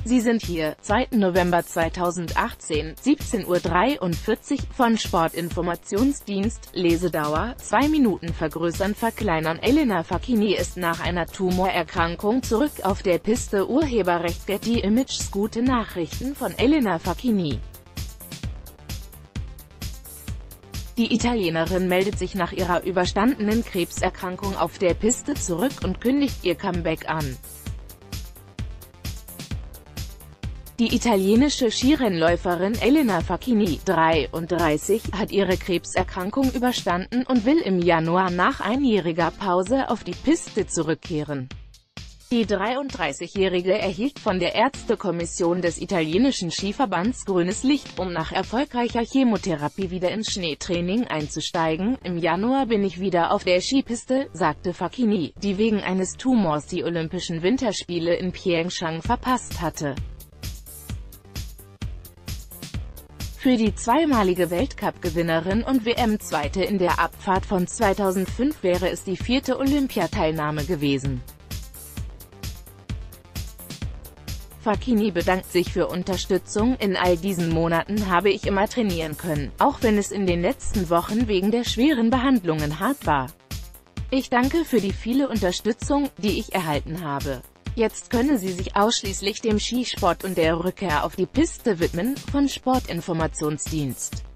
Sie sind hier, 2. November 2018, 17:43 Uhr, von Sportinformationsdienst, Lesedauer, 2 Minuten vergrößern verkleinern. Elena Facchini ist nach einer Tumorerkrankung zurück auf der Piste. Urheberrecht Getty Images. Gute Nachrichten von Elena Facchini. Die Italienerin meldet sich nach ihrer überstandenen Krebserkrankung auf der Piste zurück und kündigt ihr Comeback an. Die italienische Skirennläuferin Elena Facchini, 33, hat ihre Krebserkrankung überstanden und will im Januar nach einjähriger Pause auf die Piste zurückkehren. Die 33-Jährige erhielt von der Ärztekommission des italienischen Skiverbands grünes Licht, um nach erfolgreicher Chemotherapie wieder ins Schneetraining einzusteigen. Im Januar bin ich wieder auf der Skipiste, sagte Facchini, die wegen eines Tumors die Olympischen Winterspiele in Pyeongchang verpasst hatte. Für die zweimalige Weltcup-Gewinnerin und WM-Zweite in der Abfahrt von 2005 wäre es die 4. Olympiateilnahme gewesen. Facchini bedankt sich für Unterstützung. In all diesen Monaten habe ich immer trainieren können, auch wenn es in den letzten Wochen wegen der schweren Behandlungen hart war. Ich danke für die viele Unterstützung, die ich erhalten habe. Jetzt könne sie sich ausschließlich dem Skisport und der Rückkehr auf die Piste widmen, von Sportinformationsdienst.